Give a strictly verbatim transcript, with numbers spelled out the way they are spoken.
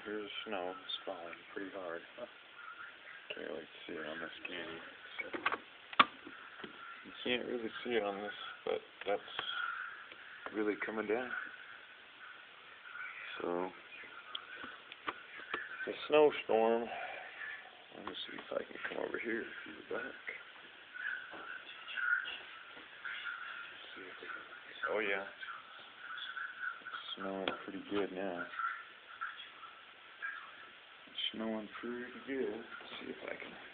here's the snow. It's falling pretty hard. Can't really see it on this camera. So you can't really see it on this, but that's really coming down. So the snowstorm. Let me see if I can come over here to the back. See if it, oh yeah, it's snowing pretty good now. It's snowing pretty good. Let's see if I can